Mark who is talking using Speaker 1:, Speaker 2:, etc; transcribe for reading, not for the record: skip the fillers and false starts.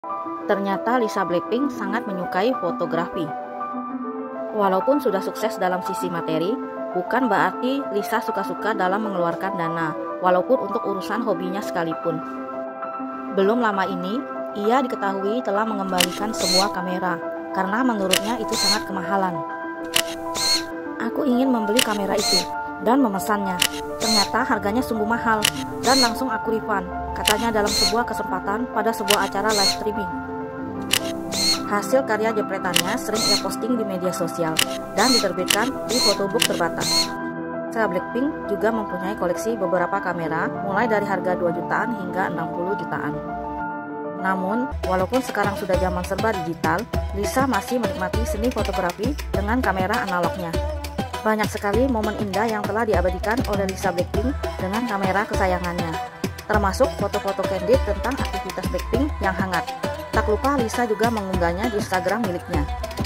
Speaker 1: Ternyata Lisa Blackpink sangat menyukai fotografi. Walaupun sudah sukses dalam sisi materi, bukan berarti Lisa suka-suka dalam mengeluarkan dana, walaupun untuk urusan hobinya sekalipun. Belum lama ini, ia diketahui telah mengembalikan semua kamera, karena menurutnya itu sangat kemahalan. Aku ingin membeli kamera itu, dan memesannya. Ternyata harganya sungguh mahal, dan langsung aku refund, katanya dalam sebuah kesempatan pada sebuah acara live streaming. Hasil karya jepretannya sering ia posting di media sosial dan diterbitkan di photobook terbatas. Lisa Blackpink juga mempunyai koleksi beberapa kamera mulai dari harga 2 jutaan hingga 60 jutaan. Namun, walaupun sekarang sudah zaman serba digital, Lisa masih menikmati seni fotografi dengan kamera analognya. Banyak sekali momen indah yang telah diabadikan oleh Lisa Blackpink dengan kamera kesayangannya, termasuk foto-foto candid tentang aktivitas Blackpink yang hangat. Tak lupa Lisa juga mengunggahnya di Instagram miliknya.